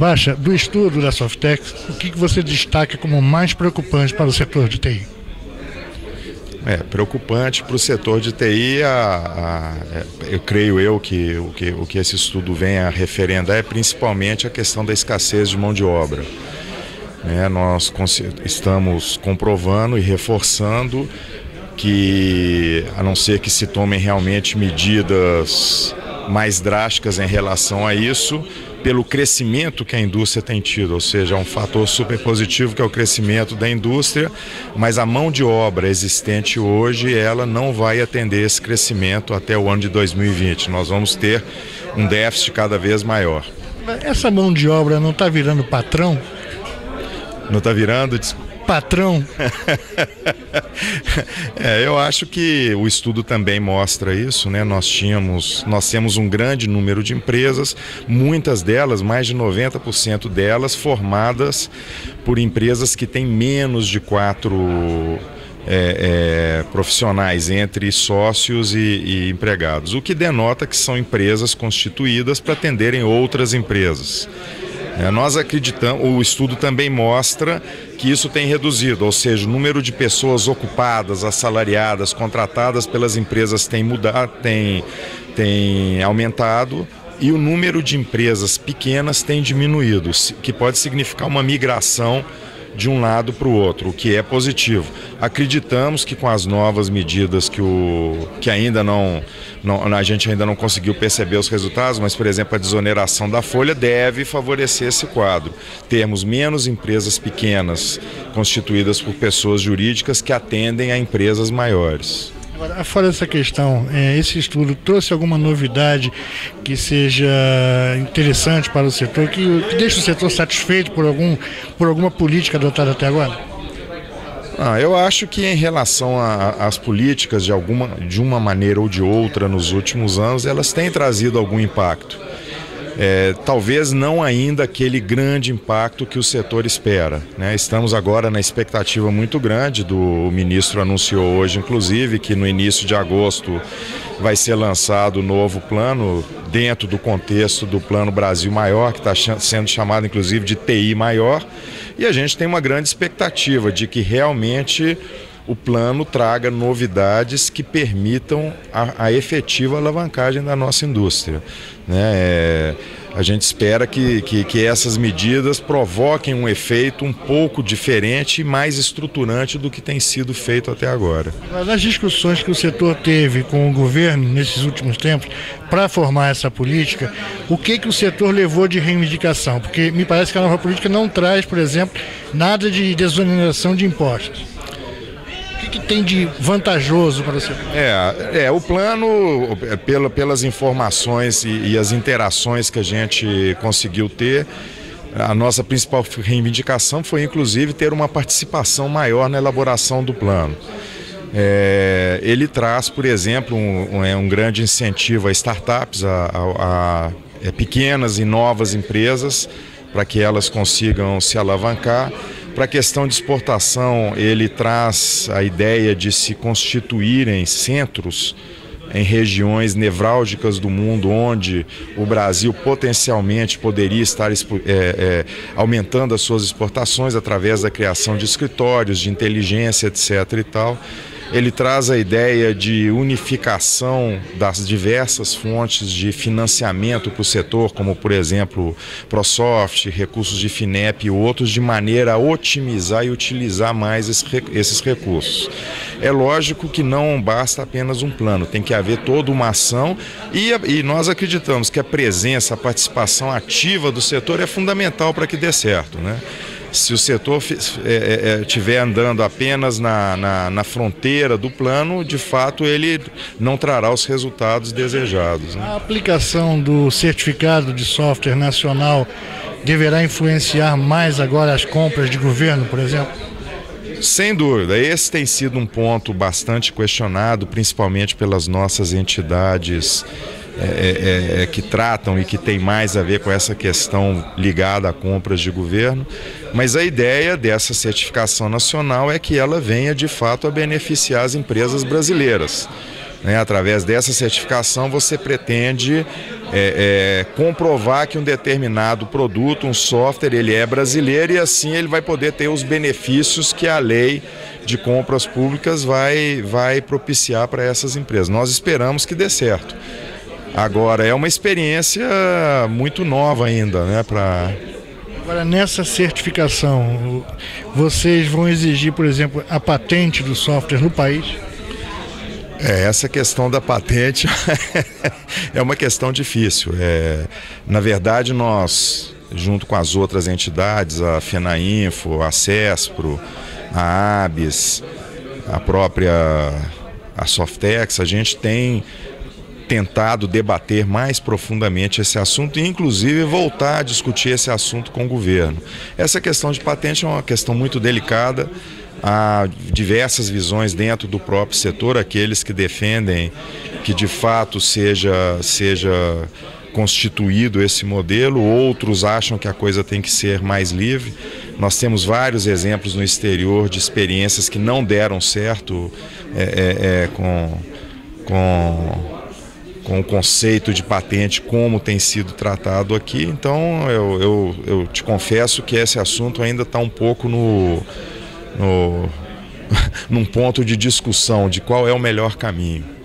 Baixa, do estudo da Softec, o que você destaca como mais preocupante para o setor de TI? Preocupante para o setor de TI, eu creio que o que esse estudo vem a referendar é principalmente a questão da escassez de mão de obra. Nós estamos comprovando e reforçando que, a não ser que se tomem realmente medidas mais drásticas em relação a isso, pelo crescimento que a indústria tem tido, ou seja, um fator super positivo que é o crescimento da indústria, mas a mão de obra existente hoje, ela não vai atender esse crescimento até o ano de 2020. Nós vamos ter um déficit cada vez maior. Essa mão de obra não está virando patrão? Não está virando? Patrão? Eu acho que o estudo também mostra isso, né? Nós temos um grande número de empresas, muitas delas, mais de 90% delas, formadas por empresas que têm menos de 4 profissionais, entre sócios e empregados, o que denota que são empresas constituídas para atenderem outras empresas. Nós acreditamos, o estudo também mostra que isso tem reduzido, ou seja, o número de pessoas ocupadas, assalariadas, contratadas pelas empresas tem aumentado e o número de empresas pequenas tem diminuído, que pode significar uma migração de um lado para o outro, o que é positivo. Acreditamos que com as novas medidas que ainda a gente ainda não conseguiu perceber os resultados, mas, por exemplo, a desoneração da folha deve favorecer esse quadro. Termos menos empresas pequenas constituídas por pessoas jurídicas que atendem a empresas maiores. Agora, fora dessa questão, esse estudo trouxe alguma novidade que seja interessante para o setor, que deixe o setor satisfeito por alguma política adotada até agora? Eu acho que em relação às políticas, de uma maneira ou de outra, nos últimos anos, elas têm trazido algum impacto. Talvez não ainda aquele grande impacto que o setor espera, né? Estamos agora na expectativa muito grande, o ministro anunciou hoje, inclusive, que no início de agosto vai ser lançado o novo plano, dentro do contexto do Plano Brasil Maior, que está sendo chamado inclusive de TI Maior, e a gente tem uma grande expectativa de que realmente o plano traga novidades que permitam a efetiva alavancagem da nossa indústria, né? A gente espera que essas medidas provoquem um efeito um pouco diferente e mais estruturante do que tem sido feito até agora. Nas discussões que o setor teve com o governo nesses últimos tempos para formar essa política, o que o setor levou de reivindicação? Porque me parece que a nova política não traz, por exemplo, nada de desoneração de impostos. O que tem de vantajoso para você? O plano, pelas informações e as interações que a gente conseguiu ter, a nossa principal reivindicação foi inclusive ter uma participação maior na elaboração do plano. Ele traz, por exemplo, um grande incentivo a startups, a pequenas e novas empresas, para que elas consigam se alavancar. Para a questão de exportação, ele traz a ideia de se constituírem centros em regiões nevrálgicas do mundo, onde o Brasil potencialmente poderia estar aumentando as suas exportações através da criação de escritórios, de inteligência, etc. e tal. Ele traz a ideia de unificação das diversas fontes de financiamento para o setor, como, por exemplo, ProSoft, recursos de FINEP e outros, de maneira a otimizar e utilizar mais esses recursos. É lógico que não basta apenas um plano, tem que haver toda uma ação e nós acreditamos que a presença, a participação ativa do setor é fundamental para que dê certo, né? Se o setor estiver andando apenas na fronteira do plano, de fato ele não trará os resultados desejados, né? A aplicação do certificado de software nacional deverá influenciar mais agora as compras de governo, por exemplo? Sem dúvida, esse tem sido um ponto bastante questionado, principalmente pelas nossas entidades que tratam e que tem mais a ver com essa questão ligada a compras de governo, mas a ideia dessa certificação nacional é que ela venha de fato a beneficiar as empresas brasileiras. né? Através dessa certificação você pretende comprovar que um determinado produto, um software, ele é brasileiro, e assim ele vai poder ter os benefícios que a lei de compras públicas vai propiciar para essas empresas. Nós esperamos que dê certo. Agora, é uma experiência muito nova ainda, né? Agora, nessa certificação, vocês vão exigir, por exemplo, a patente do software no país? Essa questão da patente é uma questão difícil. Na verdade, nós, junto com as outras entidades, a FENAINFO, a CESPRO, a ABS, a própria Softex, a gente tem tentado debater mais profundamente esse assunto e inclusive voltar a discutir esse assunto com o governo. Essa questão de patente é uma questão muito delicada, há diversas visões dentro do próprio setor, aqueles que defendem que de fato seja constituído esse modelo, outros acham que a coisa tem que ser mais livre. Nós temos vários exemplos no exterior de experiências que não deram certo com o conceito de patente como tem sido tratado aqui. Então eu te confesso que esse assunto ainda está um pouco num ponto de discussão de qual é o melhor caminho.